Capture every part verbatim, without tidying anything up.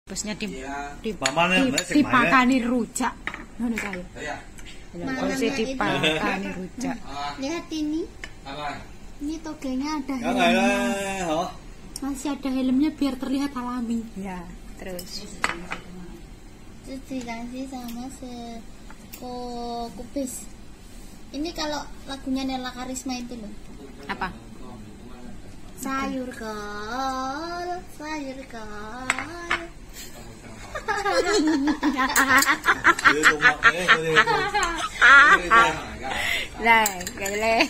Busnya di di Mamane di dipakani rujak. Ngono kae. Terus Malamnya dipakani rujak. Lihat ini. Apa? Ini togenya ada Cái này helmnya. là hả? Masih ada helmnya biar terlihat alami. Ya, terus Terus dikasih sama se ko kupis. Ini kalau lagunya Nela Karisma itu loh. apa? Sayur kol, sayur kol. Đưa con mặt đấy, tôi đi. Này, cái lê.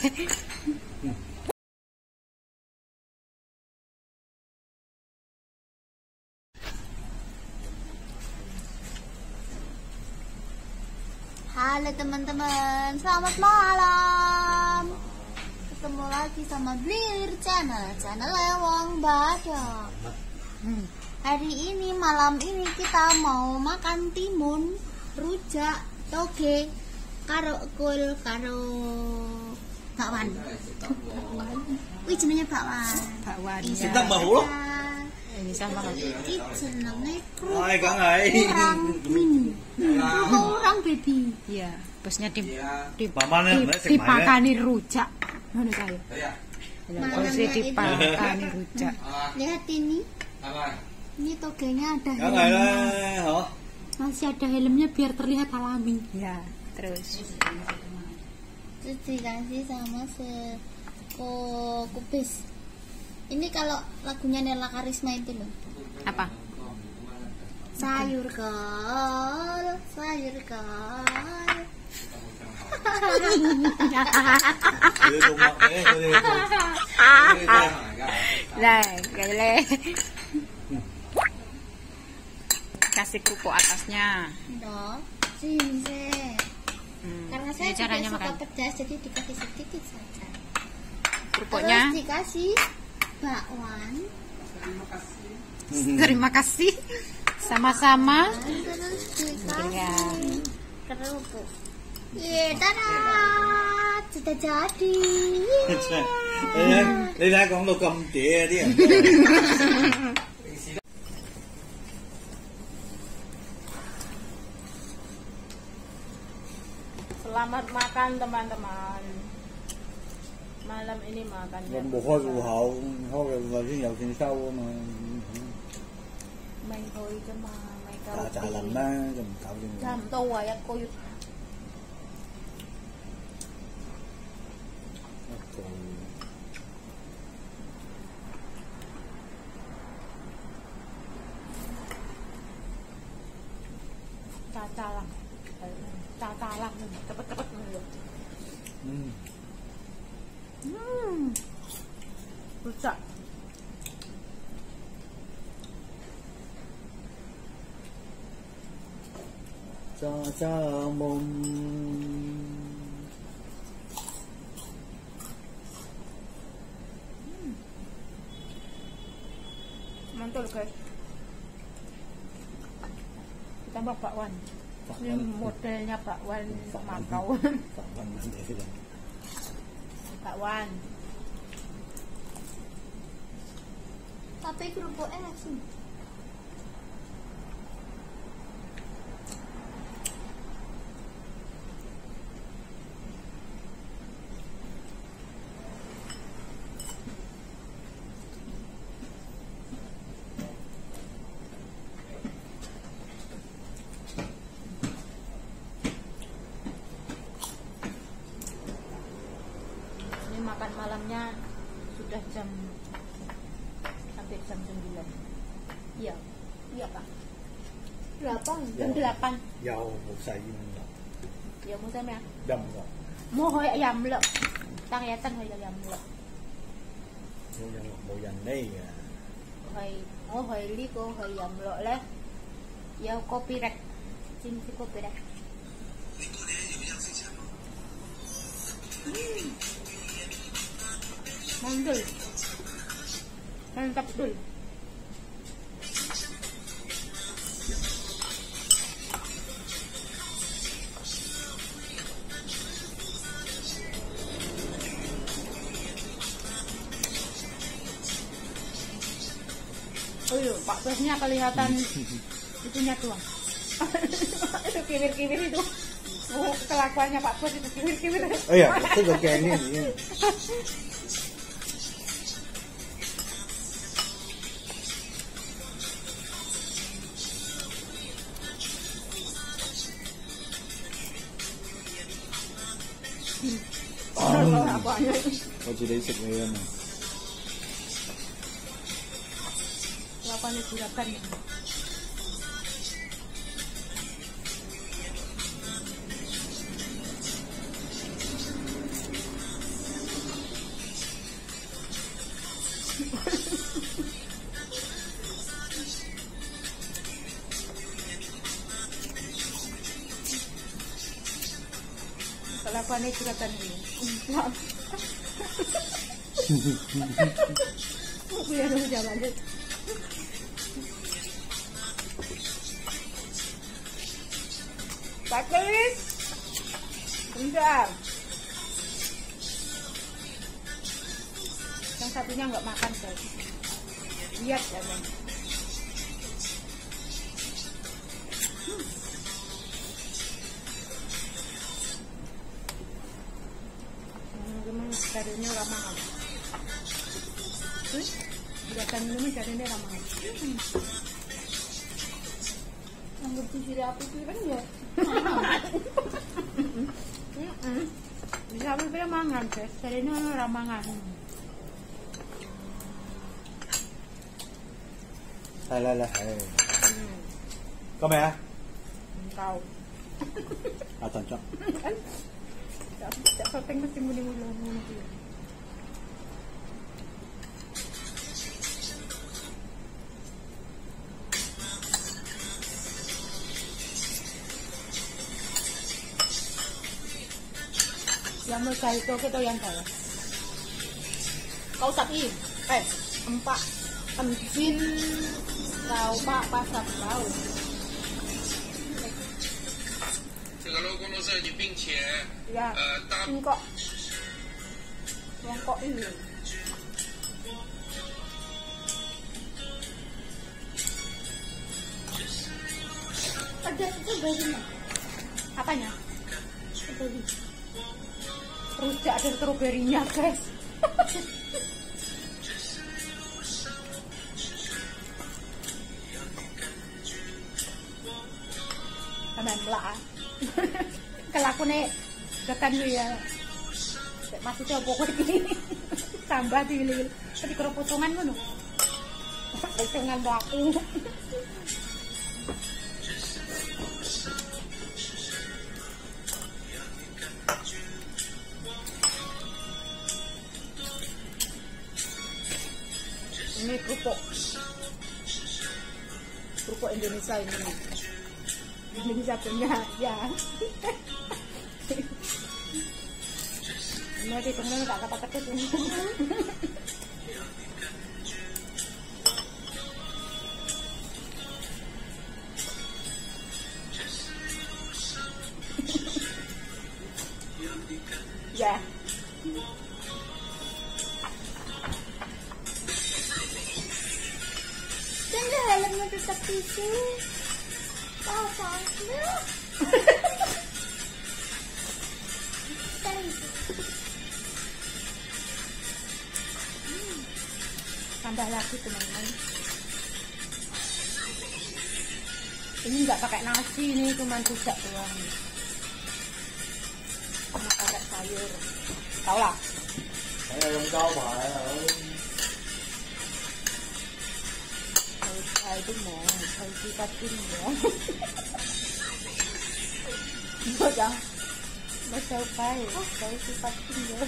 Halo teman-teman, selamat malam. Ketemu lagi sama Blir Channel, channel Lewong Badak. Hmm. Hari ini, malam ini kita mau makan timun, rujak, toge, karo kul, karo bakwan. Wih, jenenge bakwan. Bakwan. Ini Kita mau loh. Ini sama kan? Iki jenenge Ai cả ngày. kurang mini. Kurang baby. Iya, busnya di di Mamane di dipakani rujak. Ngono kae. Terus Malamnya itu. dipakani rujak. Lihat ini. Apa? Ini togenya ada Cái này là helmnya. hả? Masih ada helmnya biar terlihat alami. Ya, terus Terus dikasih sama se ko kupis. Ini kalau lagunya Nela Karisma itu loh. apa? Sayur kol, sayur kol. Đưa con mặt đấy, tôi đi. Này, cái lê. Kasih kerupuk atasnya. Dok, sini deh. Hmm. Karena Ini saya caranya tidak suka makan. pedas, jadi dikasih sedikit saja. Kerupuknya. Terus dikasih bakwan. Terima kasih. Sama-sama. Terus Iya. dikasih kerupuk. Iya, dadah, sudah jadi. Đây, đây ra con đồ cầm chĩa đi. Selamat makan teman-teman. Malam ini makan. Còn bộ khôi của họ, khôi là cái nhiều tiền sau mà Mày thôi chứ mà mày chả cao. chả làm đó, cầm cạo gì. Làm tô à, cô yêu. Cha-cha lang. Cha-cha lang. Cepet-cepet. Ừ. Hmm. Rujak. Cha cha mong Mantul guys. Ditambah bakwan. Ini modelnya bakwan Makau. Bakwan nanti sudah. Bakwan. Tapi kerupuknya asin. Ini makan malamnya sudah jam hampir jam sembilan. Iya. Iya, Pak. Berapa? Jam delapan. Dầu một sợi gì mà Dạ mua xem nè. đâm rồi. Mua hơi yầm lợ. Tăng ya tăng hơi yầm lợ. Bộ dần bộ dần đây. Hơi mua hơi lý cô hơi yầm lợ lên. Giờ copyright. Xin si copyright. Mantul. Mantap dul. Oh iya, Pak Pak Bosnya kelihatan itunya doang. Itu kiwir-kiwir itu. Oh, kelakuannya Pak Bos itu kiwir-kiwir. Oh iya, itu bagian ini. Oh, jadi isip ngayon. Kelakuannya juragan. Kelakuannya juragan ini. Aku yang udah jalan. Pak Kelis, bentar. Yang satunya nggak makan guys. Lihat ya bang. Hmm. Teman-teman jadinya ramah. Hmm? Udah kan teman jadinya ramah. Hmm. Anggap diri aku itu kan ya. Bisa apa bila mangan guys, jadinya ramangan. Lah lah. Có mẹ? Kau. À cocok. Tak soteng mesti mudi-mudi mudi. Yang mau cari itu kita yang kaya. Kau tapi, eh, empat, emjin, kau pak pasar kau. 这个 logo 呢是你并且 Ya, 呃搭 bongkok, bongkok ini. Ada strawberry-nya. Apanya? Rujak ada stroberinya guys. Kanan melak. Kelakune tekan ya. Maksudnya pokoknya gini. Tambah dilil. Tadi karo potongan ngono. Potongan aku. Ini kerupuk kerupuk Indonesia ini Indonesia punya ya. Ini lagi temen tak kata-kata tuh. Ya. Tanda helmnya tetap tisu. Tahu panas. Tambah lagi teman-teman. Ini nggak pakai nasi, ini cuma rujak doang. Sama pakai sayur. Tahu lah. Saya yang tahu phải ở Thầy tôi mẹ, thầy chị ta tin nữa. Sao vậy? Nó sao phải, thầy chị ta tin nữa.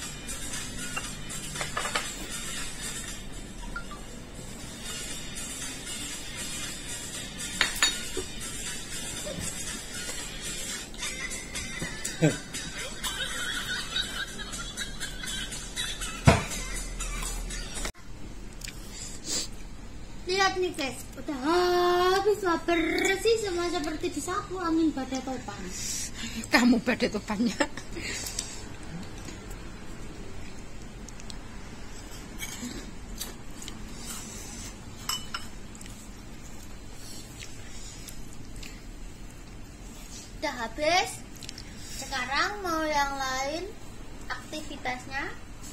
Lihat nih guys, udah habis lah, bersih semua seperti disapu angin badai topan. Kamu badai topannya. sudah habis. Sekarang mau yang lain aktivitasnya.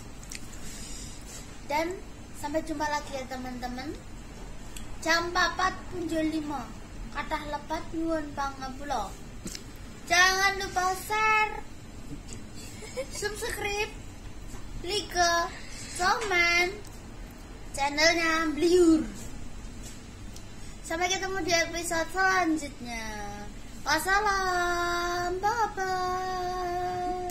Dan sampai jumpa lagi ya teman-teman. Jam papat punjul lima. Kathah lepat nyuwun pangapura. Jangan lupa share, subscribe, like, komen channelnya Bliur. Sampai ketemu di episode selanjutnya. Wassalam, bye bye.